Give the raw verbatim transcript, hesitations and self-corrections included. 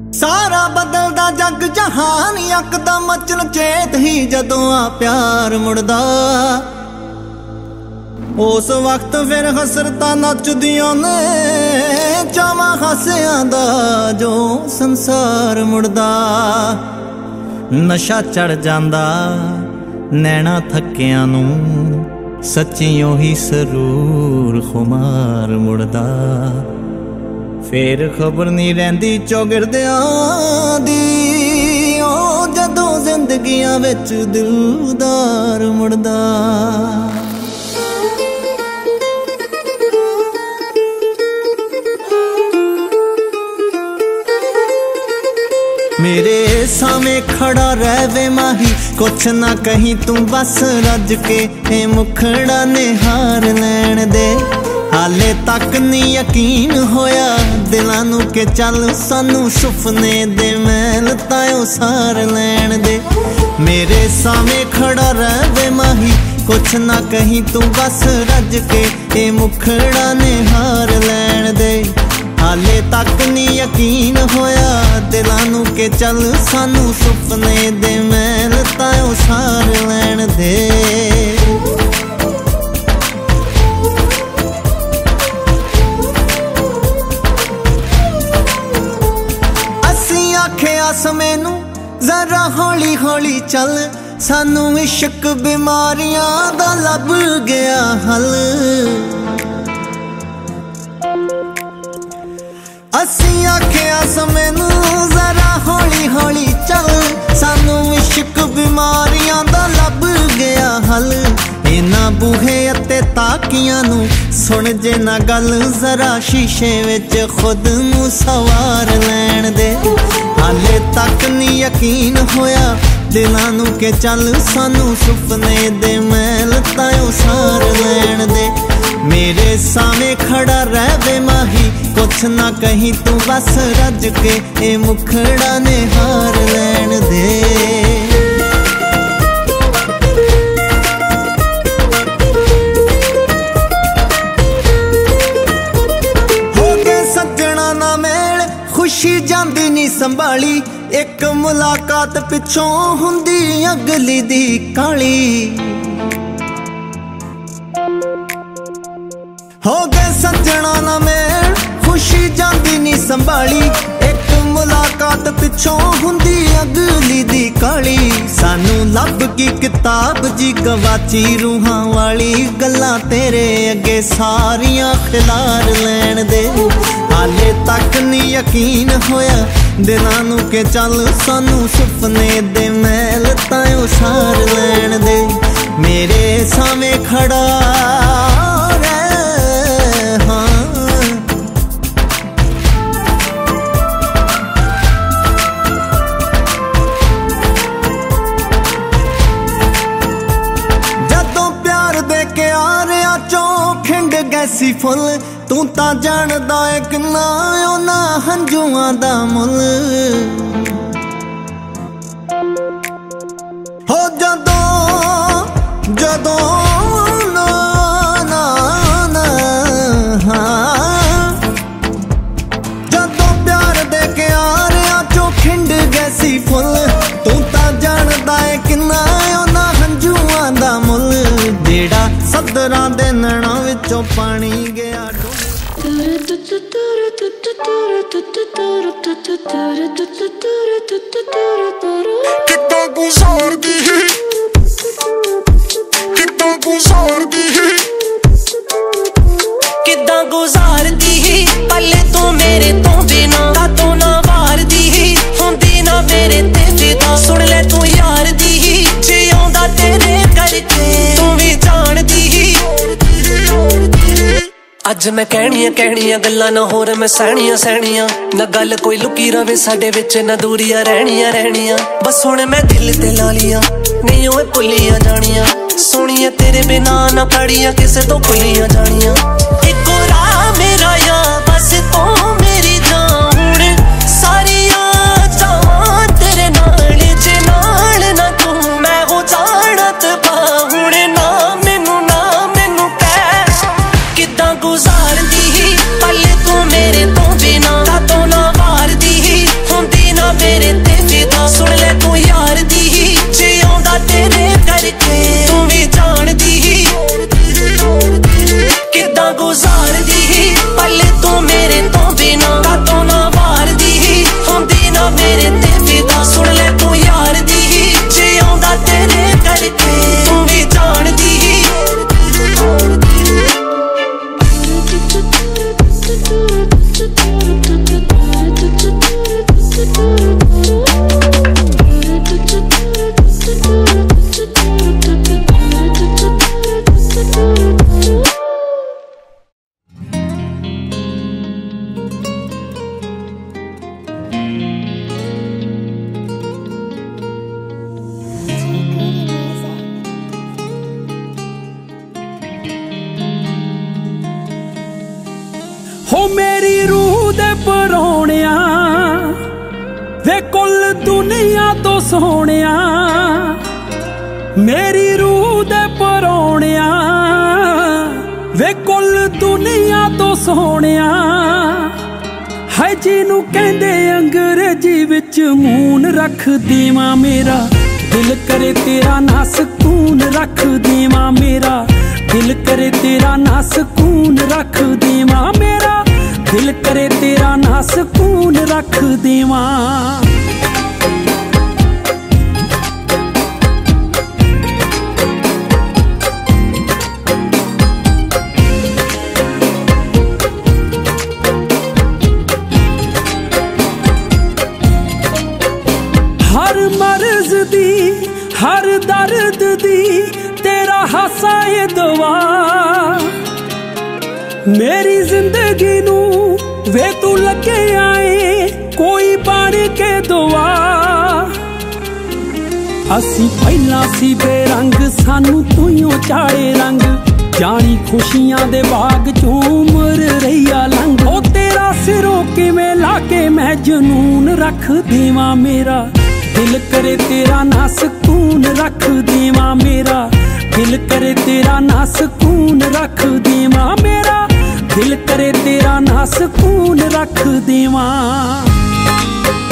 सारा बदलदा जग जहान यकदम मचन चेत ही जदों आ प्यार मुड़दा। उस वक्त फिर हसरतां नचदियां ने चावां हासियां दा जो संसार मुड़दा। नशा चढ़ जांदा नैना थक्कियां नूं सच्ची ओही सरूर खुमार मुड़दा। फिर खबर नहीं रहिंदी चौगिरदियां दी ओ जदों जिंदगियां विच दिलदार मुड़दा। मेरे सामने खड़ा रहवे माही कुछ ना कहीं तू बस रज के ए मुखड़ा निहार लैन दे। हाले तक नहीं यकीन होया दिलां नू के चल सानू सुपने दे महल तायों सार लैन दे। मेरे सामने खड़ा रहवे माही कुछ ना कहीं तू बस रज के ए मुखड़ा निहार लैन दे। हाले तक नहीं यकीन होया दिलां नू के चल सानू सुपने दे महल तायों सार लैन दे। मैनू जरा हौली हौली चल सानू इश्क बीमारियां दा लब गया हल। असी आखिया मैनू जरा हौली हौली चल सानू इश्क बीमारियां दा लब गया हल। इन्हां बूहे अते ताकियां नू सुन जे ना गल जरा शीशे विच खुद नू सवार लैन दे। हाले तक नहीं यकीन होया दिलां नू के चल सानू सुपने दे महल तायों सार लैन दे। मेरे सामने खड़ा रहवे माही कुछ ना कहीं तू बस रज के ए मुखड़ा निहार लैन दे। खुशी जांदी नी संभाली एक मुलाकात पिछों हुंदी अगली दी काली। हो गए सजना ना मेल खुशी जांदी नी संभाली एक मुलाकात पिछों हुंदी अगली दी काली। सानू लब की किताब जी गवाची रूहां वाली गल्लां तेरे अगे सारियां खिलार लैन दे। हाले तक नहीं यकीन होया दिलां नू के चल सानू सुपने दे महल तायों सार लैन दे। मेरे सामने खड़ा रह हाँ जदों प्यार दे के आ रहा चो खिंड गैसी फुल तू ता जानदा है किन्ना ओना हंजुआं दा मुल। हो जदों जदों ना ना ना हाँ जदों प्यार दे के आ रहा चो खिंड गैसी फुल तू ता जानदा है किन्ना ओना हंजुआं दा मुल। जेड़ा सदरां दे नैणां विचों पानी गया कितना गुजारदी कितना गुजारदी कितना गुजारदी पले तू मेरे तो बिना का तू ना वारदी हुंदी ना मेरे ते फिदा। सुन ले तू यार दी जे आउंदा तेरे करके तू भी जानदी। अज मैं कहनियां कहनियां गल्लां ना होर मैं सहनियां सहनियां ना गल कोई लुकी रवे साडे विच ना दूरियां रहनियां रहनियां। बस हुण मैं दिल ते ला लिया नहीं ओए भुलियां जानियां सोनिया तेरे बिना ना खड़ियां किसे तो भुलियां जानियां। इको राह मेरा या बस तू मेरी जान हुण सारियां चाहां तेरे नाल जे नाल ना तू मैं हो जानत पा हुण ना मैनू ना मैनू कह किदां गुजारदी पले तू मेरे तो बिना का तो ना वारदी हुंदी ओ मेरी रूह दे परौणिया वे कुल दुनिया तो सोहणिया, मेरी रूह दे परौणिया वे कुल दुनिया तो सोहणिया। है जिनू कहंदे अंग्रेजी विच मून रख देवां मेरा, दिल करे तेरा ना सकून रख देवां मेरा, दिल करे तेरा ना सकून रख देवां मेरा, दिल करे तेरा ना सकून रख देवां। हर मर्ज दी हर दर्द दी तेरा हासा ये दुआ, मेरी जिंदगी नू वे तू लगे आए कोई बन के दुआ। असी पहला सी बेरंग सानू तूं चाड़े रंग, जानी खुशियां दे बाग चों उमर रहिया लंघ। ओ तेरा सिरों किवें लाके मैं जनून रख देवां मेरा, दिल करे तेरा ना सकून रख देवां मेरा, दिल करे तेरा ना सकून रख देवां मेरा, दिल करे तेरा ना सकून रख देवां।